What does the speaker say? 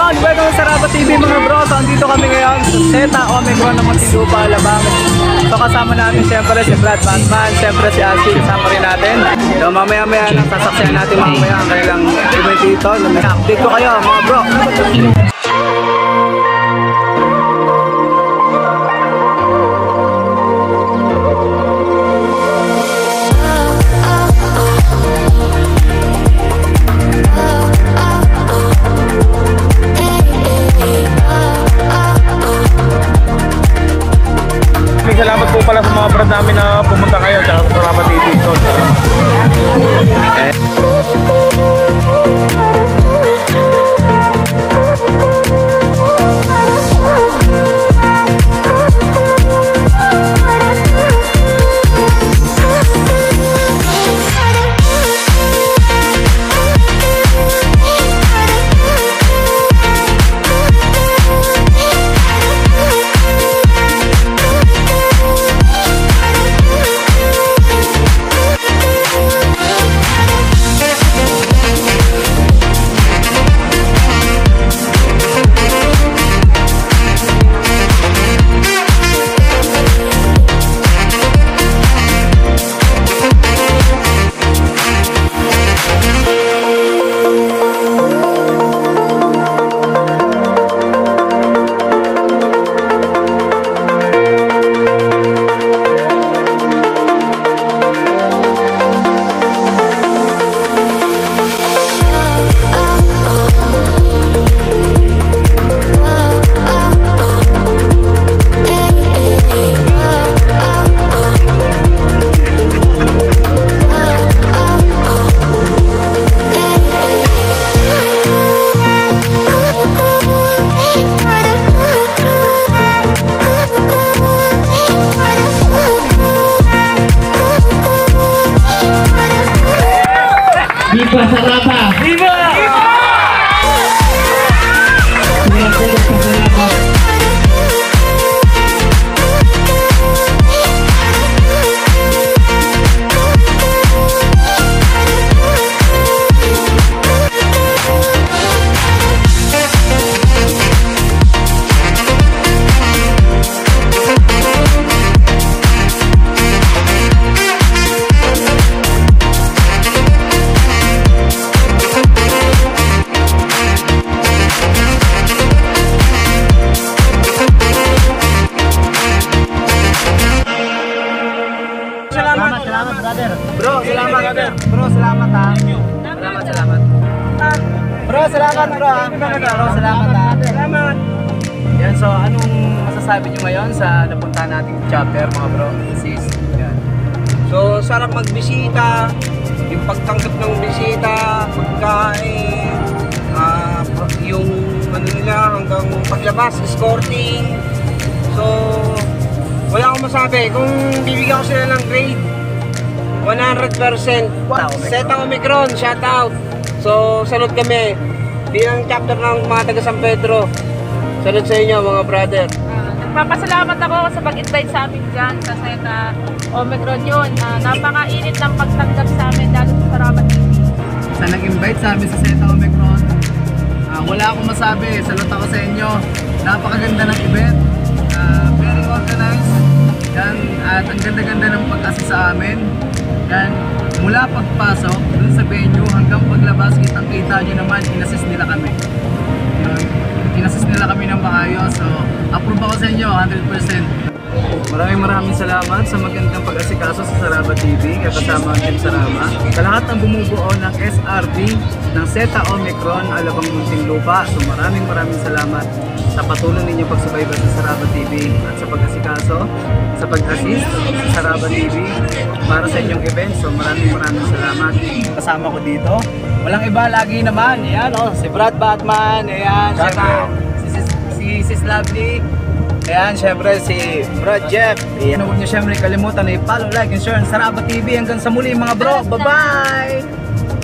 yun! Welcome sa Saraba TV mga bro. So andito kami ngayon sa Zeta Omicron ng Muntinlupa, Alabang. So kasama natin siyempre si Brad Batman, siyempre si Ashley, kasama rin natin. So mamaya-maya lang sasaksiyan natin mamaya ang kanilang event dito. Update ko kayo mga bro. Salamat po pala sa mga brad namin na pumunta kayo sa Saraba TV. Viva Saraba! Viva! Salamat brother. Bro, salamat brother. Bro, salamat ha. Salamat. Bro, salamat bro. Bro, salamat ha. Salamat. Yan, so anong masasabi nyo ngayon sa napuntahan nating chapter mga bro? Sis. Yan. So, sarap magbisita, yung pagtanggap ng bisita, pagkain, yung ano nila hanggang paglabas, escorting. So, wala akong masabi. Kung bibigyan ko sila ng grade, 100%. Zeta Omicron, shout out. So, salute kami. Bilang chapter ng mga taga San Pedro. Salute sa inyo mga brother. Nagpapasalamat ako sa pag-invite sa amin dyan sa Zeta Omicron yun. Napakainit ng pagtanggap sa amin lalo sa Saraba TV. Sa nag-invite sa amin sa Zeta Omicron, wala akong masabi. Salute ako sa inyo. Napakaganda ng event. Very organized. Yan, at ang ganda-ganda ng pag-assist sa amin. Yan, mula pagpasok dun sa venue hanggang paglabas, kitang-kita nyo naman, inassist nila kami. Yun, inassist nila kami ng maayos. So, approve ako sa inyo, 100%. Maraming salamat sa magandang pag-asikaso sa Saraba TV, kasama ang Team Saraba. Sa lahat ng bumubuo ng SRB ng Zeta Omicron, Alabang Muntinlupa. So maraming salamat sa patuloy ninyong pagsubaybay sa Saraba TV at sa pag-asikaso, sa pag-assist sa Saraba TV para sa inyong event. So maraming salamat. Kasama ko dito, walang iba lagi naman. Ayan si Brad Batman, ayan, syempre si Sis Lovely. Ayan, syempre si Brad Jeff. Ayan, huwag niyo syempre kalimutan na i-follow, like, and share ang Saraba TV. Hanggang sa muli mga bro. Bye-bye!